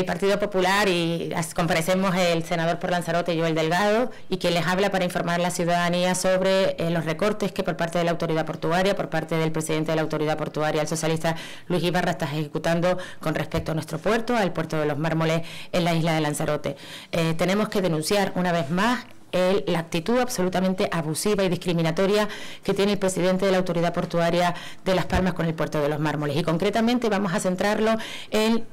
el Partido Popular y comparecemos el senador por Lanzarote, Joel Delgado, y quien les habla para informar a la ciudadanía sobre los recortes que por parte de la autoridad portuaria, por parte del presidente de la autoridad portuaria, el socialista Luis Ibarra, está ejecutando con respecto a nuestro puerto, al puerto de los Mármoles en la isla de Lanzarote. Tenemos que denunciar una vez más la actitud absolutamente abusiva y discriminatoria que tiene el presidente de la autoridad portuaria de Las Palmas con el puerto de los Mármoles, y concretamente vamos a centrarlo en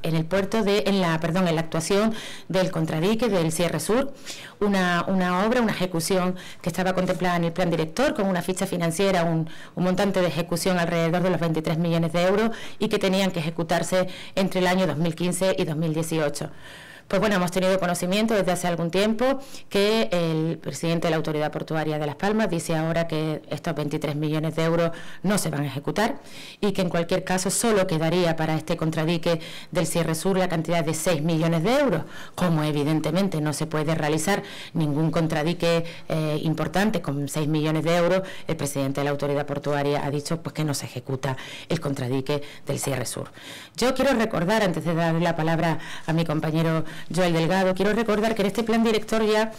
la actuación del contradique del Cierre Sur, una ejecución que estaba contemplada en el plan director con una ficha financiera, un montante de ejecución alrededor de los 23 millones de euros y que tenían que ejecutarse entre el año 2015 y 2018. Pues bueno, hemos tenido conocimiento desde hace algún tiempo que el presidente de la Autoridad Portuaria de Las Palmas dice ahora que estos 23 millones de euros no se van a ejecutar y que en cualquier caso solo quedaría para este contradique del Cierre Sur la cantidad de 6 millones de euros. Como evidentemente no se puede realizar ningún contradique importante con 6 millones de euros, el presidente de la Autoridad Portuaria ha dicho pues que no se ejecuta el contradique del Cierre Sur. Yo quiero recordar, antes de darle la palabra a mi compañero Joel Delgado, quiero recordar que en este plan director ya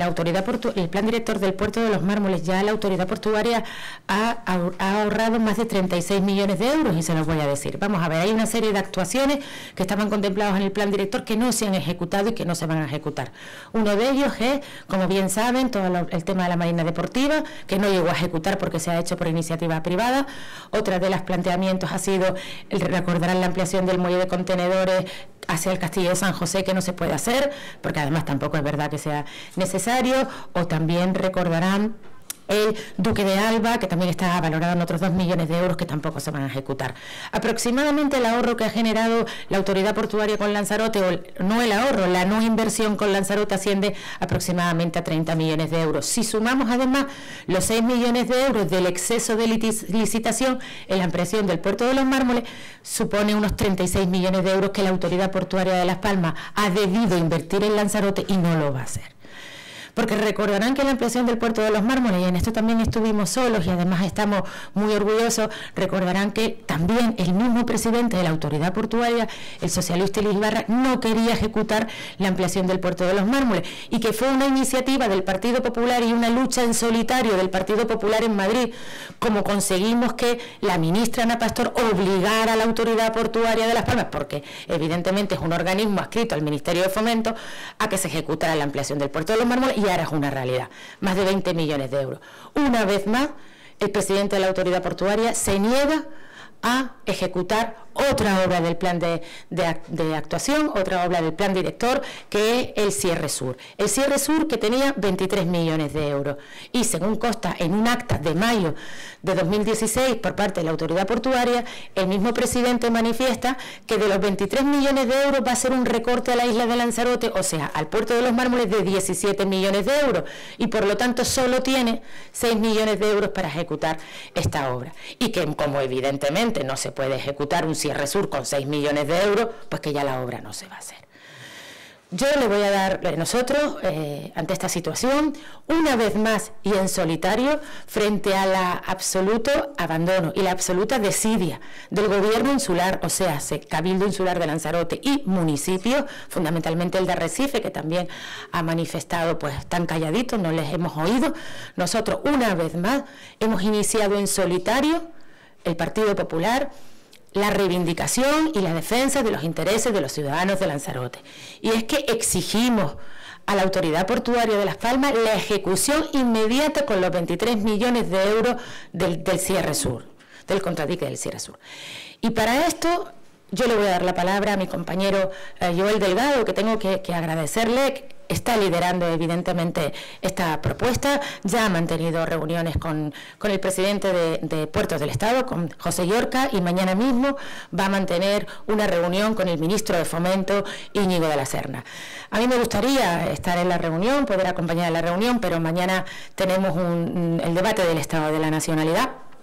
el plan director del puerto de los Mármoles, ya la autoridad portuaria ha ahorrado más de 36 millones de euros, y se los voy a decir. Vamos a ver, hay una serie de actuaciones que estaban contempladas en el plan director que no se han ejecutado y que no se van a ejecutar. Uno de ellos es, como bien saben, todo el tema de la marina deportiva, que no llegó a ejecutar porque se ha hecho por iniciativa privada. Otra de los planteamientos ha sido, recordarán, la ampliación del muelle de contenedores hacia el Castillo de San José, que no se puede hacer, porque además tampoco es verdad que sea necesario. O también recordarán el Duque de Alba, que también está valorado en otros 2 millones de euros que tampoco se van a ejecutar. Aproximadamente el ahorro que ha generado la autoridad portuaria con Lanzarote, o no el ahorro, la no inversión con Lanzarote, asciende aproximadamente a 30 millones de euros. Si sumamos además los 6 millones de euros del exceso de licitación en la ampliación del puerto de los Mármoles, supone unos 36 millones de euros que la autoridad portuaria de Las Palmas ha debido invertir en Lanzarote y no lo va a hacer. Porque recordarán que la ampliación del puerto de los Mármoles, y en esto también estuvimos solos y además estamos muy orgullosos, recordarán que también el mismo presidente de la autoridad portuaria, el socialista Luis Ibarra, no quería ejecutar la ampliación del puerto de los Mármoles, y que fue una iniciativa del Partido Popular y una lucha en solitario del Partido Popular en Madrid, como conseguimos que la ministra Ana Pastor obligara a la autoridad portuaria de Las Palmas, porque evidentemente es un organismo adscrito al Ministerio de Fomento, a que se ejecutara la ampliación del puerto de los Mármoles, y ahora es una realidad, más de 20 millones de euros. Una vez más, el presidente de la autoridad portuaria se niega a ejecutar otra obra del plan de actuación, otra obra del plan director, que es el Cierre Sur. El Cierre Sur, que tenía 23 millones de euros, y según consta en un acta de mayo de 2016 por parte de la autoridad portuaria, el mismo presidente manifiesta que de los 23 millones de euros va a ser un recorte a la isla de Lanzarote, o sea, al puerto de los Mármoles, de 17 millones de euros, y por lo tanto solo tiene 6 millones de euros para ejecutar esta obra. Y que, como evidentemente no se puede ejecutar un Cierre Sur con 6 millones de euros, pues que ya la obra no se va a hacer. Yo le voy a dar, nosotros, ante esta situación, una vez más y en solitario, frente al absoluto abandono y la absoluta desidia del gobierno insular, o sea, Cabildo Insular de Lanzarote y municipios, fundamentalmente el de Arrecife, que también ha manifestado, pues, tan calladitos, no les hemos oído. Nosotros, una vez más, hemos iniciado en solitario, el Partido Popular, la reivindicación y la defensa de los intereses de los ciudadanos de Lanzarote. Y es que exigimos a la autoridad portuaria de Las Palmas la ejecución inmediata con los 23 millones de euros del Cierre Sur, del contradique del Cierre Sur. Y para esto yo le voy a dar la palabra a mi compañero Joel Delgado, que tengo que agradecerle. Está liderando evidentemente esta propuesta, ya ha mantenido reuniones con el presidente de Puertos del Estado, con José Llorca, y mañana mismo va a mantener una reunión con el ministro de Fomento, Íñigo de la Serna. A mí me gustaría estar en la reunión, poder acompañar a la reunión, pero mañana tenemos el debate del Estado de la Nacionalidad.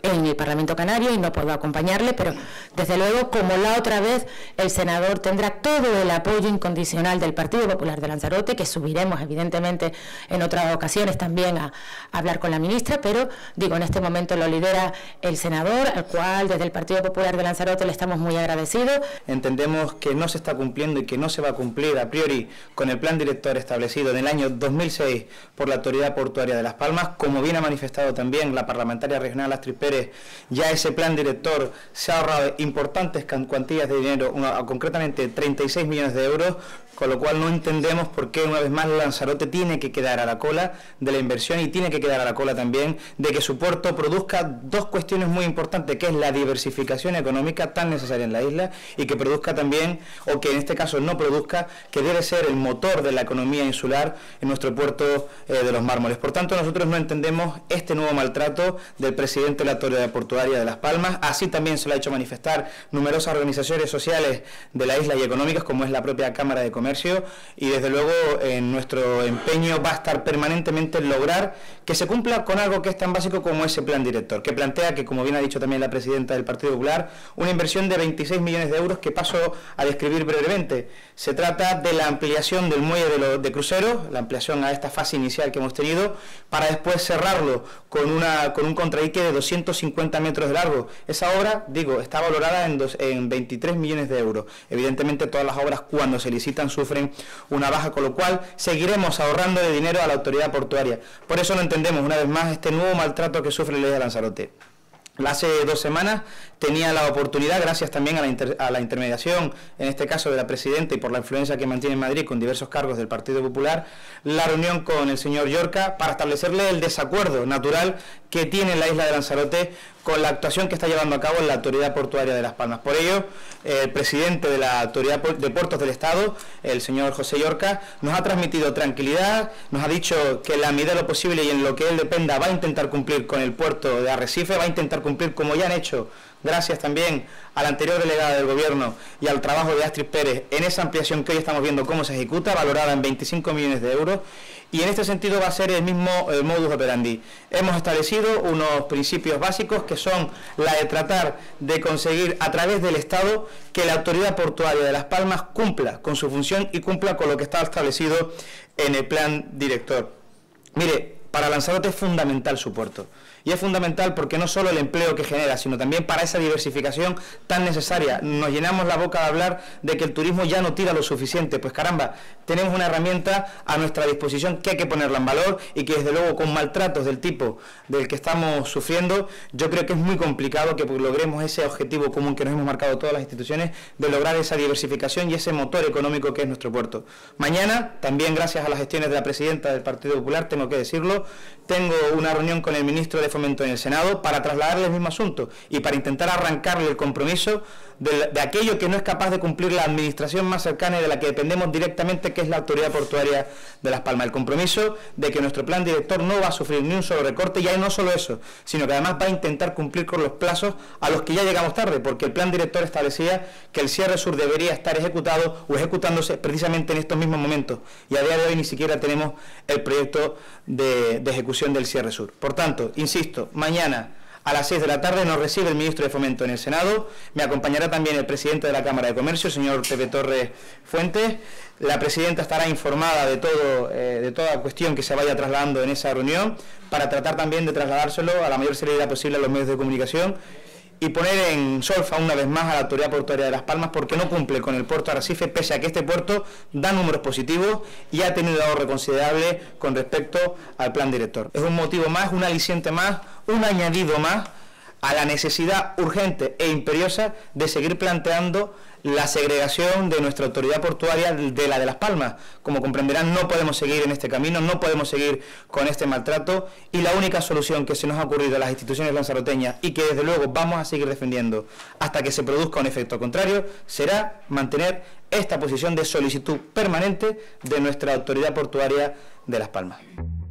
en el Parlamento Canario y no puedo acompañarle, pero desde luego, como la otra vez, el senador tendrá todo el apoyo incondicional del Partido Popular de Lanzarote, que subiremos evidentemente en otras ocasiones también a hablar con la ministra, pero digo, en este momento lo lidera el senador, al cual desde el Partido Popular de Lanzarote le estamos muy agradecidos. Entendemos que no se está cumpliendo y que no se va a cumplir a priori con el plan director establecido en el año 2006 por la Autoridad Portuaria de Las Palmas, como bien ha manifestado también la parlamentaria regional Astrid Pérez. Ya ese plan director se ha ahorrado importantes cuantías de dinero, concretamente 36 millones de euros, con lo cual no entendemos por qué una vez más Lanzarote tiene que quedar a la cola de la inversión y tiene que quedar a la cola también de que su puerto produzca dos cuestiones muy importantes, que es la diversificación económica tan necesaria en la isla y que produzca también, o que en este caso no produzca, que debe ser el motor de la economía insular en nuestro puerto de Los Mármoles. Por tanto, nosotros no entendemos este nuevo maltrato del presidente de la Autoridad Portuaria de Las Palmas. Así también se lo ha hecho manifestar numerosas organizaciones sociales de la isla y económicas, como es la propia Cámara de Comercio, y desde luego nuestro empeño va a estar permanentemente en lograr que se cumpla con algo que es tan básico como ese plan director, que plantea que, como bien ha dicho también la presidenta del Partido Popular, una inversión de 26 millones de euros que paso a describir brevemente. Se trata de la ampliación del muelle de cruceros, la ampliación a esta fase inicial que hemos tenido, para después cerrarlo con un contradique de 250 metros de largo. Esa obra, digo, está valorada en 23 millones de euros. Evidentemente todas las obras cuando se licitan sufren una baja, con lo cual seguiremos ahorrando de dinero a la autoridad portuaria. Por eso no entendemos una vez más este nuevo maltrato que sufre la isla de Lanzarote. Hace 2 semanas tenía la oportunidad, gracias también a la intermediación, en este caso de la presidenta y por la influencia que mantiene en Madrid con diversos cargos del Partido Popular, la reunión con el señor Llorca para establecerle el desacuerdo natural que tiene la isla de Lanzarote con la actuación que está llevando a cabo en la Autoridad Portuaria de Las Palmas. Por ello, el presidente de la Autoridad de Puertos del Estado, el señor José Llorca, nos ha transmitido tranquilidad, nos ha dicho que en la medida de lo posible y en lo que él dependa va a intentar cumplir con el puerto de Arrecife, va a intentar cumplir como ya han hecho, gracias también a la anterior delegada del Gobierno y al trabajo de Astrid Pérez en esa ampliación que hoy estamos viendo cómo se ejecuta, valorada en 25 millones de euros, y en este sentido va a ser el mismo modus operandi. Hemos establecido unos principios básicos que son la de tratar de conseguir a través del Estado que la Autoridad Portuaria de Las Palmas cumpla con su función y cumpla con lo que está establecido en el plan director. Mire, para Lanzarote es fundamental su puerto. Y es fundamental porque no solo el empleo que genera, sino también para esa diversificación tan necesaria. Nos llenamos la boca de hablar de que el turismo ya no tira lo suficiente. Pues caramba, tenemos una herramienta a nuestra disposición que hay que ponerla en valor y que desde luego con maltratos del tipo del que estamos sufriendo, yo creo que es muy complicado que logremos ese objetivo común que nos hemos marcado todas las instituciones de lograr esa diversificación y ese motor económico que es nuestro puerto. Mañana, también gracias a las gestiones de la presidenta del Partido Popular, tengo que decirlo, tengo una reunión con el ministro de Fomento en el Senado para trasladarle el mismo asunto y para intentar arrancarle el compromiso de aquello que no es capaz de cumplir la administración más cercana y de la que dependemos directamente, que es la Autoridad Portuaria de Las Palmas. El compromiso de que nuestro plan director no va a sufrir ni un solo recorte, y no solo eso, sino que además va a intentar cumplir con los plazos a los que ya llegamos tarde, porque el plan director establecía que el cierre sur debería estar ejecutado o ejecutándose precisamente en estos mismos momentos, y a día de hoy ni siquiera tenemos el proyecto de ejecución del cierre sur. Por tanto, insisto, mañana a las 6 de la tarde nos recibe el ministro de Fomento en el Senado, me acompañará también el presidente de la Cámara de Comercio, el señor Pepe Torres Fuentes. La presidenta estará informada de toda cuestión que se vaya trasladando en esa reunión, para tratar también de trasladárselo a la mayor celeridad posible a los medios de comunicación y poner en solfa una vez más a la Autoridad Portuaria de Las Palmas, porque no cumple con el puerto de Arrecife, pese a que este puerto da números positivos y ha tenido ahorro considerable con respecto al plan director. Es un motivo más, un aliciente más, un añadido más a la necesidad urgente e imperiosa de seguir planteando la segregación de nuestra autoridad portuaria de la de Las Palmas. Como comprenderán, no podemos seguir en este camino, no podemos seguir con este maltrato, y la única solución que se nos ha ocurrido a las instituciones lanzaroteñas y que desde luego vamos a seguir defendiendo hasta que se produzca un efecto contrario, será mantener esta posición de solicitud permanente de nuestra autoridad portuaria de Las Palmas.